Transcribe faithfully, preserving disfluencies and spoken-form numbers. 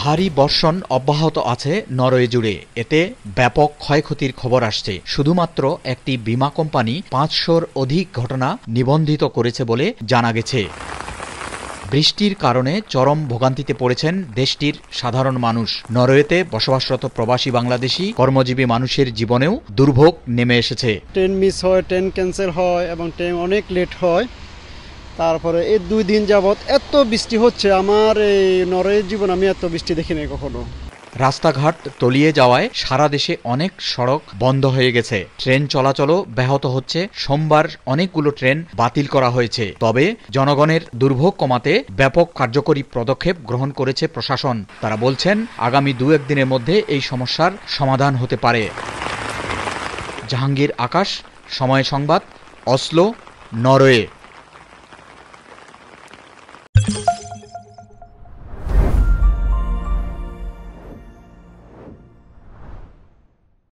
ভারী বর্ষণ অব্যাহত আছে নরওয়ে জুড়ে। এতে ব্যাপক ক্ষয়ক্ষতির খবর আসছে। শুধুমাত্র একটি বীমা কোম্পানি পাঁচশোর অধিক ঘটনা নিবন্ধিত করেছে বলে জানা গেছে। বৃষ্টির কারণে চরম ভোগান্তিতে পড়েছেন দেশটির সাধারণ মানুষ। নরওয়েতে বসবাসরত প্রবাসী বাংলাদেশি কর্মজীবী মানুষের জীবনেও দুর্ভোগ নেমে এসেছে। ট্রেন মিস হয়, ট্রেন ক্যান্সেল হয় এবং ট্রেন অনেক লেট হয়। তারপরে এই দুই দিন যাবৎ এত বৃষ্টি হচ্ছে, আমার এই নরওয়ের জীবন আমি এত বৃষ্টি দেখিনি কখনো। রাস্তাঘাট তলিয়ে যাওয়ায় সারা দেশে অনেক সড়ক বন্ধ হয়ে গেছে। ট্রেন চলাচলও ব্যাহত হচ্ছে। সোমবার অনেকগুলো ট্রেন বাতিল করা হয়েছে। তবে জনগণের দুর্ভোগ কমাতে ব্যাপক কার্যকরী পদক্ষেপ গ্রহণ করেছে প্রশাসন। তারা বলছেন, আগামী দু একদিনের মধ্যে এই সমস্যার সমাধান হতে পারে। জাহাঙ্গীর আকাশ, সময় সংবাদ, অসলো, নরওয়ে।